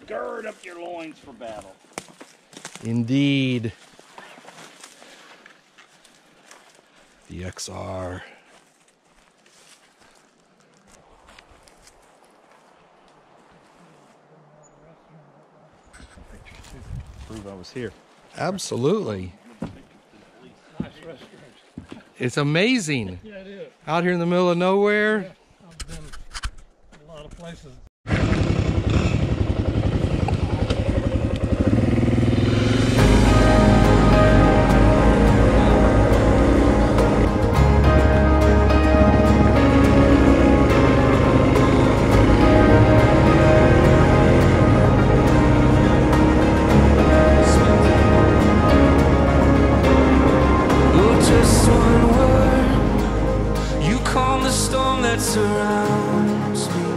Gird up your loins for battle. Indeed. The XR. Prove I was here. Absolutely. Nice restrooms. It's amazing. Yeah, it is. Out here in the middle of nowhere. Yeah, I've been a lot of places. Surrounds me.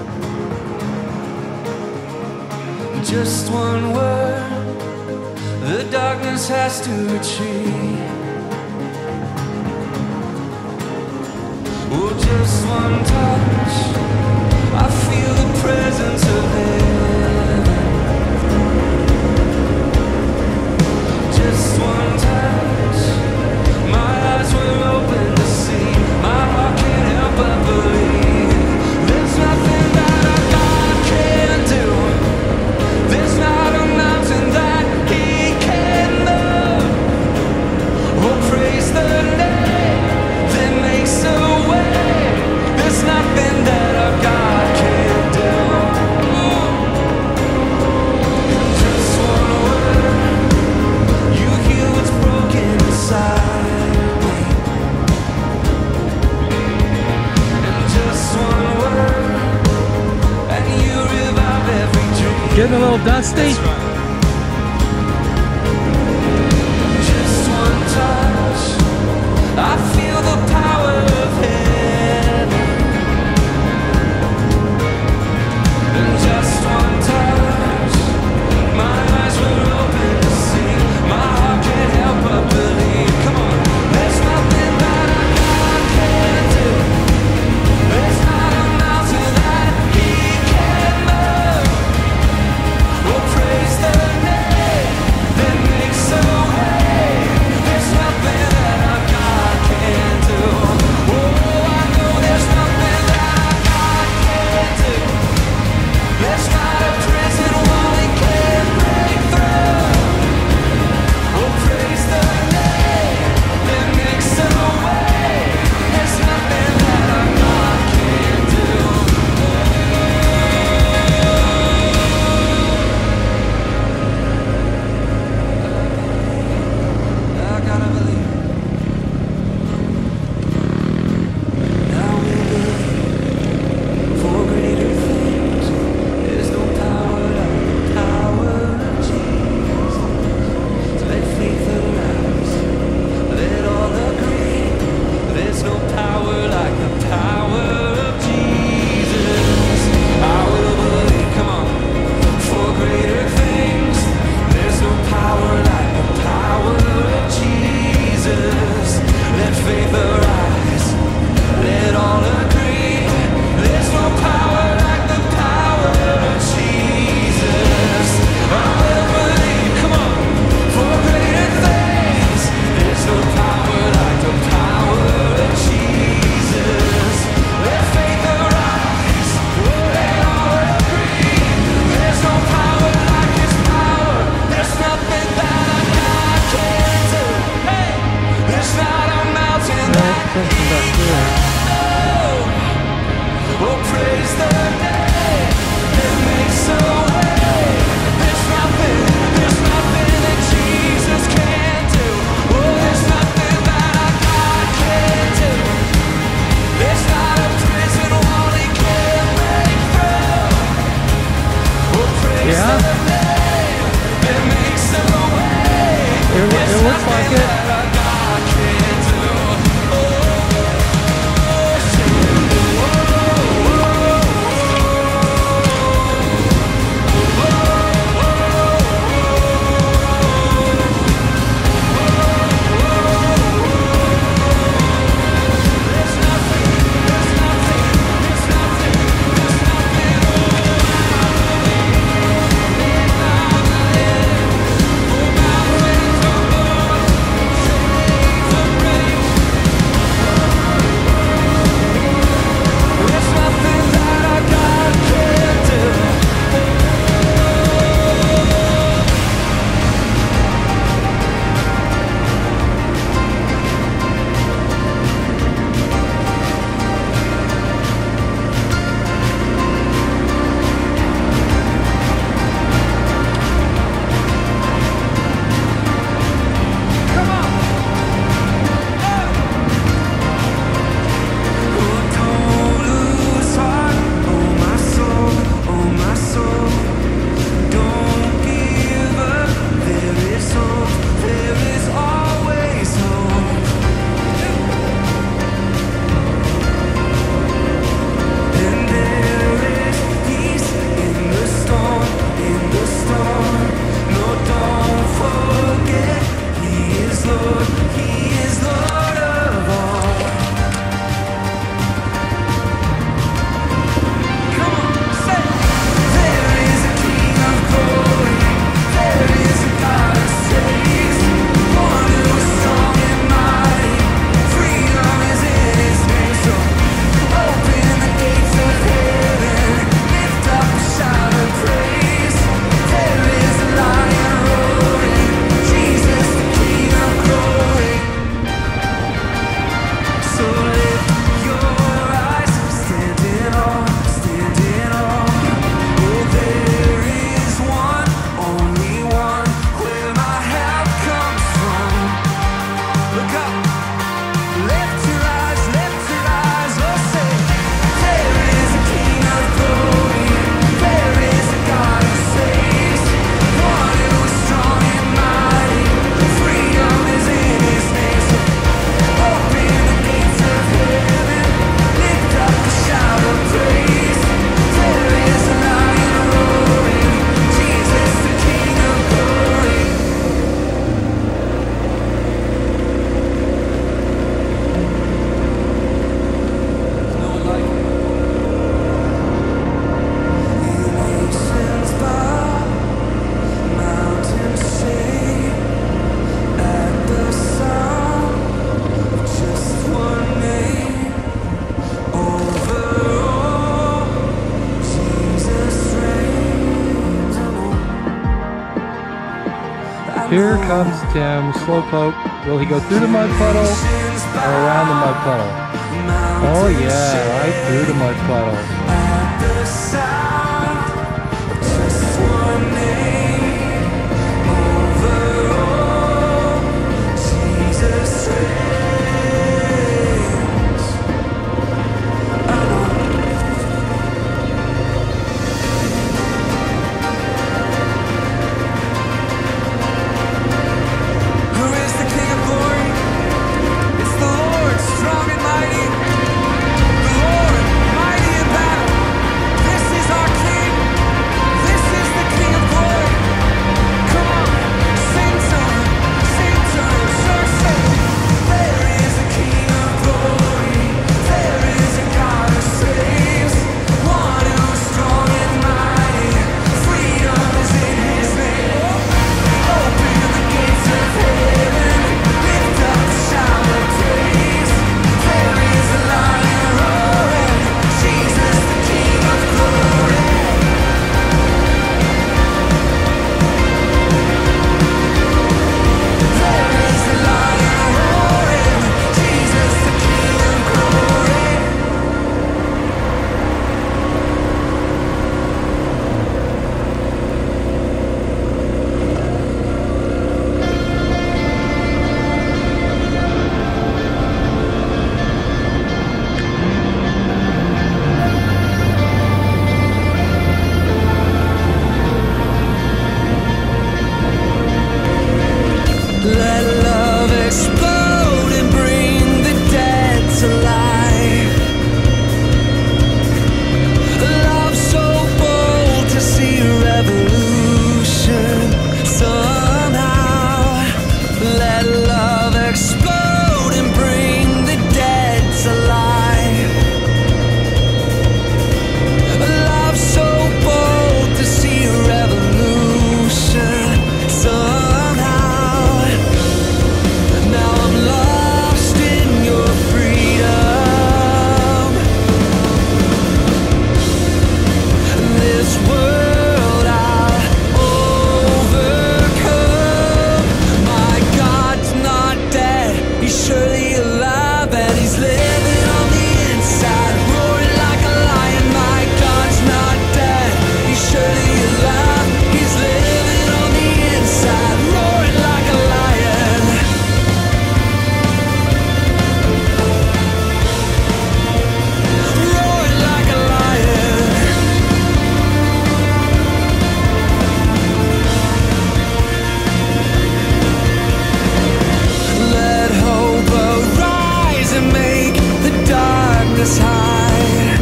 Just one word, the darkness has to retreat. Oh, just one touch, I feel the presence of heaven. Just one touch, my eyes were open to see. My heart can't help but believe. There's nothing that a God can't do. There's not a mountain that He can move. Oh, praise the name that makes a way. There's nothing that a God can't do. In just one word, you heal what's broken inside. Getting a little dusty? Just one touch, I feel the power of heaven. And just one touch, my eyes were open to see. My heart can't help but believe. Come on, there's nothing that a God can't do. There's not a mountain that He can move. Oh, praise the Here comes Tim, slowpoke. Will he go through the mud puddle or around the mud puddle? Oh yeah, right through the mud puddle. Let love explode and bring the dead to life. Love so bold to see revolution somehow. Let love explode and bring the dead to life. Love so bold to see revolution somehow. Now I'm lost in your freedom. This world I'll overcome. My God's not dead, he's surely alive, and he's living on the inside, roaring like a lion. My God's not dead, he's surely alive, he's living on the inside, roaring like a lion. Roaring like a lion. Let hope arise and make the darkness hide.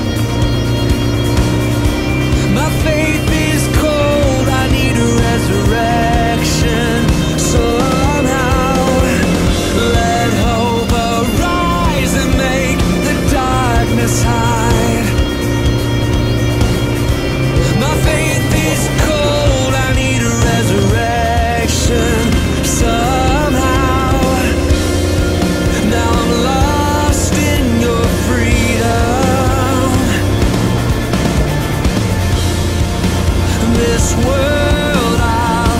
My faith is cold, I need a resurrection somehow. Let hope arise and make the darkness hide. My faith is cold, I need a resurrection somehow. Now I'm lost in your freedom. This world I'll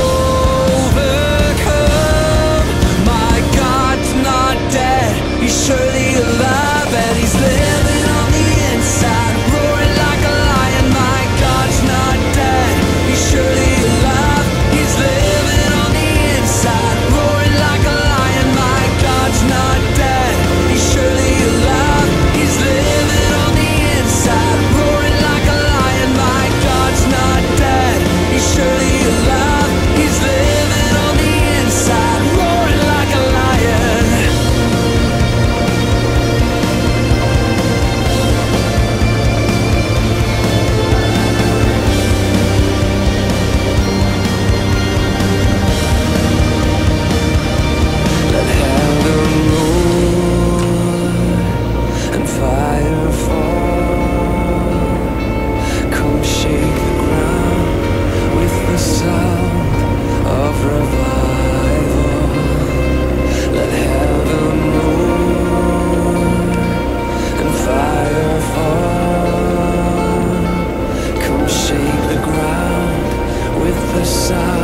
overcome. My God's not dead, he's surely alive, and he's living on the inside, roaring like a lion. My God's not dead, he's surely alive, he's living on the inside, roaring like a lion. My God's not dead, he's surely alive, he's living on the inside, roaring like a lion. My God's not dead, he's surely alive, he's living on the inside, roaring like a lion. Let heaven roar and fire fall. Come shake the ground with the sound of revival. Let heaven roar and fire fall. Come shake the ground with the sound